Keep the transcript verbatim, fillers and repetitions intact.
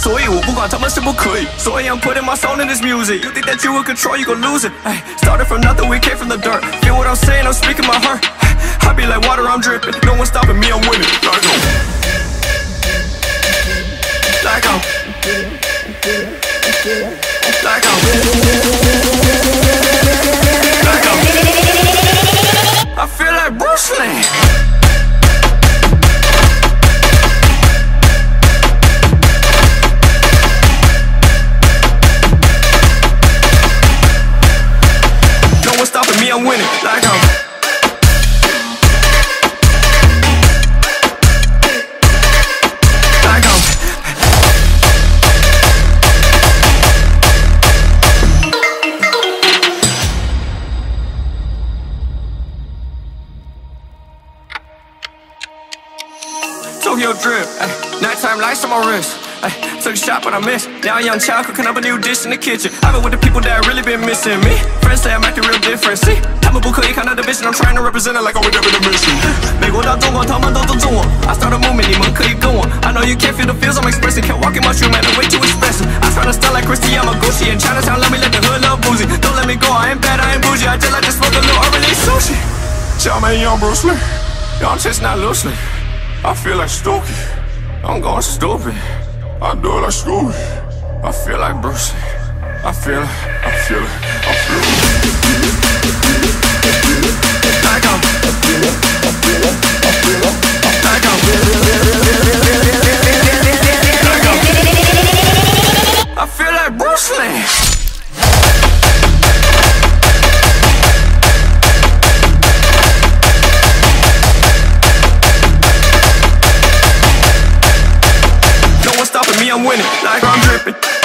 所以我不管他们是不可以，所以 I'm putting my soul in this music. You think that you will control, you gon' lose it. Ay, started from nothing, we came from the dirt. Feel what I'm saying, I'm speaking my heart. I be like water, I'm dripping. No one's stopping me, I'm winning. Like I'm, like I'm, like I'm, like I'm. I feel like Bruce Lee. Stopping me, I'm winning, like I'm like I'm Tokyo drip, ay, nighttime lights on my wrist. Ay, took a shot but I missed. Now young Chow cooking up a new dish in the kitchen. I've been with the people that really been missing me. Friends say I'm acting real different. See, 他们不可以看到的 vision, I'm trying to represent it like I'm with them in the mission. 美国到中国，他们都尊重我。I start a movement, 你们可以跟我。I know you can't feel the feels I'm expressing. Can't walk in my shoe, man, I'm way too expensive. I try to style like Christy, I'm a Gucci. In Chinatown, let me let the hood love boozy. Don't let me go, I ain't bad, I ain't bougie. I just like to smoke a little early sushi. Chow man, young Bruce Lee. Y'all chasing that loosely. I feel like Stokey. I'm going stupid. I do it like Scooby. I feel like Bruce. I feel it, I feel it, I feel it. Like I'm, like I'm, I feel like Bruce Lee. No one's stopping me, I'm winning, like I'm dripping.